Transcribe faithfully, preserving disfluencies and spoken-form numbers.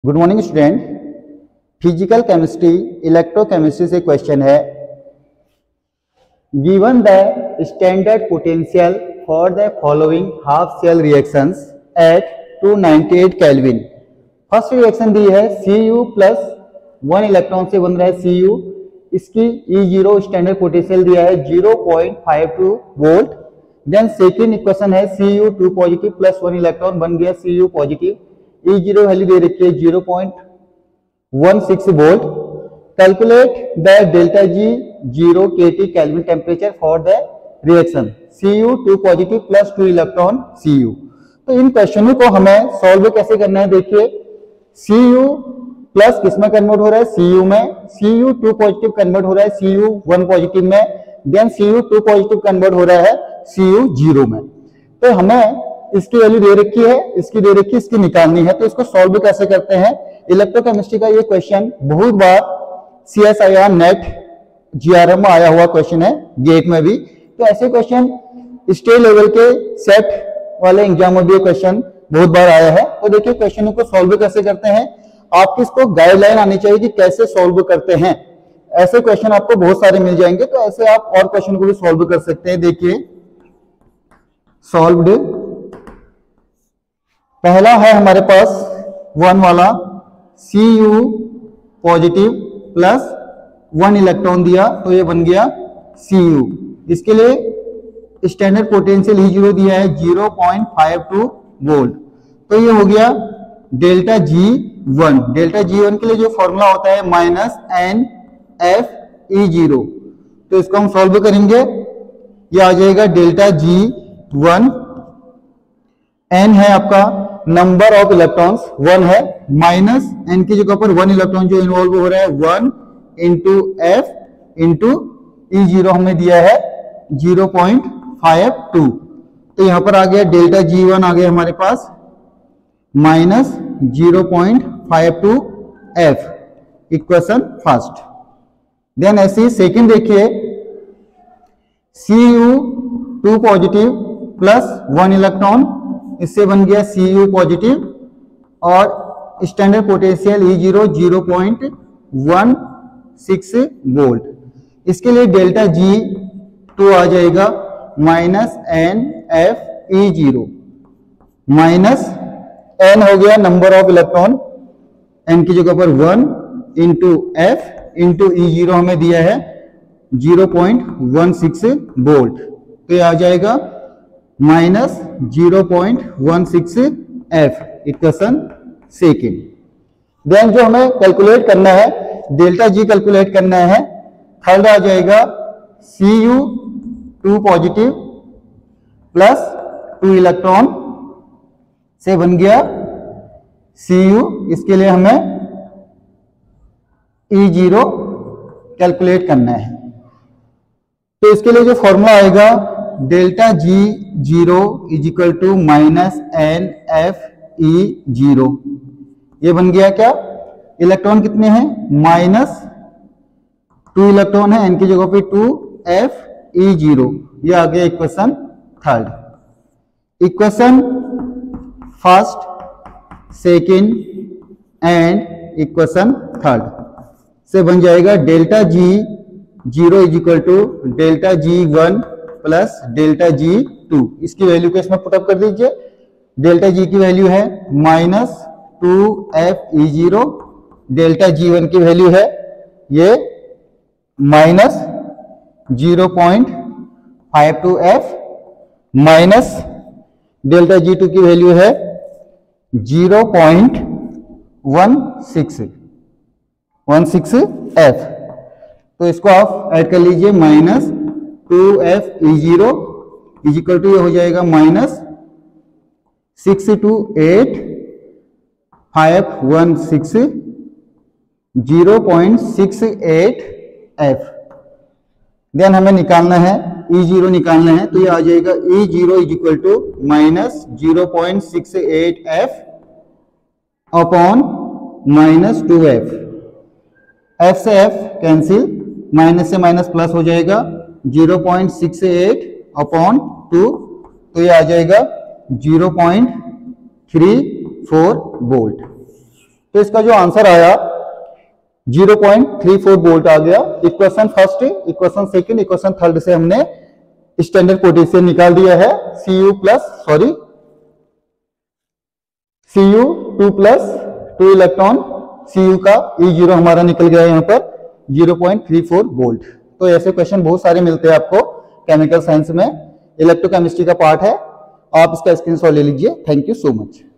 Good morning student. Physical chemistry electrochemistry से question है, given the standard potential for the following half shell reactions at two ninety eight kelvin. First reaction दी है Cu plus one electron से बन रहा है Cu, इसकी E zero standard potential दिया है zero point five two volt. Then second equation है Cu two positive plus one electron बन गया Cu positive, E zero value दे रखी है zero point one six volt. Calculate the delta G zero KT kelvin temperature for the reaction Cu two positive plus two electron Cu। तो इन क्वेश्चनों को हमें solve कैसे करना है, देखिए Cu प्लस किसमें कन्वर्ट हो रहा है Cu में, Cu टू पॉजिटिव कन्वर्ट हो रहा है Cu वन पॉजिटिव में, then Cu two positive convert हो रहा है Cu जीरो में। तो हमें इसकी वैल्यू दे रखी है, इसकी दे रखी है, इसकी निकालनी है। तो इसको सॉल्व कैसे करते हैं, इलेक्ट्रोकेमिस्ट्री का ये क्वेश्चन बहुत बार C S I R NET G R M में आया हुआ क्वेश्चन है, गेट में भी। तो ऐसे क्वेश्चन स्टेट लेवल के सेट वाले एग्जाम में भी क्वेश्चन बहुत बार आया है। तो देखिए क्वेश्चन को सॉल्व कैसे करते हैं, आपकी इसको गाइडलाइन आनी चाहिए कि कैसे सॉल्व करते हैं। ऐसे क्वेश्चन आपको बहुत सारे मिल जाएंगे, तो ऐसे आप और क्वेश्चन को भी सॉल्व कर सकते हैं। देखिए सॉल्व्ड, पहला है हमारे पास वन वाला Cu positive plus one electron दिया, तो ये बन गया Cu। इसके लिए स्टैंडर्ड पोटेंशियल ई जीरो दिया है zero point five two volt. तो ये हो गया delta G one. Delta G one के लिए जो फॉर्मूला होता है minus N F E zero, तो इसको हम सॉल्व करेंगे, ये आ जाएगा डेल्टा जी वन। एन है आपका नंबर ऑफ इलेक्ट्रॉन्स वन है, माइनस एन की जगह पर वन इलेक्ट्रॉन जो इन्वॉल्व हो रहा है one into F into E zero हमें दिया है जीरो पॉइंट फाइव टू। तो यहां पर आ गया डेल्टा जी वन आ गया हमारे पास minus zero point five two F, equation first. Then ऐसे सेकेंड देखिए Cu two positive plus one electron, इससे बन गया Cu पॉजिटिव और standard potential E zero zero point one six volt. इसके लिए डेल्टा जी टू आ जाएगा minus N F E zero, minus N हो गया नंबर ऑफ इलेक्ट्रॉन, एन की जगह पर one into F into E zero हमें दिया है zero point one six volt. तो ये आ जाएगा minus zero point one six F, equation second. Then जो हमें कैलकुलेट करना है, डेल्टा जी कैलकुलेट करना है, थर्ड आ जाएगा Cu two positive plus two electron से बन गया Cu। इसके लिए हमें ई जीरो कैलकुलेट करना है। तो इसके लिए जो फॉर्मूला आएगा delta G zero is equal to minus N F E zero, ये बन गया क्या, इलेक्ट्रॉन कितने हैं माइनस टू इलेक्ट्रॉन है, एन की जगह पे टू, एफ ई जीरो, ये आ गया equation third. Equation first second and equation third से बन जाएगा delta G zero is equal to delta G one plus delta G two. इसकी वैल्यू को इसमें पुटअप कर दीजिए, डेल्टा जी की वैल्यू है minus two F E zero, delta G one की वैल्यू है ये minus zero point five two F, minus delta G two की वैल्यू है zero point one six one six F. तो इसको आप ऐड कर लीजिए, minus two F E zero is equal to ये हो जाएगा minus six two eight five one six zero point six eight F. Then हमें निकालना है ई जीरो निकालना है, तो ये आ जाएगा E zero is equal to minus zero point six eight F upon minus two F. F से एफ कैंसिल, माइनस से माइनस प्लस हो जाएगा, zero point six eight upon two, तो ये आ जाएगा zero point three four volt. तो इसका जो आंसर आया zero point three four volt आ गया। Equation first, equation second, equation third से हमने स्टैंडर्ड पोटेंशियल निकाल दिया है। सी you plus sorry C U two plus two electron, C U का ई जीरो हमारा निकल गया यहाँ पर zero point three four volt. तो ऐसे क्वेश्चन बहुत सारे मिलते हैं आपको केमिकल साइंस में, इलेक्ट्रोकेमिस्ट्री का पार्ट है। आप इसका स्क्रीनशॉट ले लीजिए। Thank you so much.